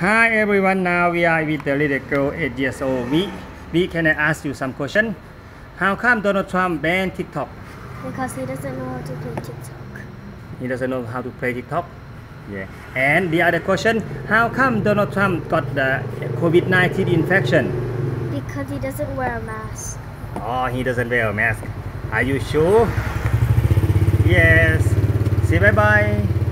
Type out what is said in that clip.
Hi everyone, now we are with the little girl 8 years old. We can I ask you some question? How come Donald Trump banned TikTok? Because he doesn't know how to play TikTok. He doesn't know how to play TikTok? Yeah. And the other question, how come Donald Trump got the COVID-19 infection? Because he doesn't wear a mask. Oh, he doesn't wear a mask. Are you sure? Yes. Say bye-bye.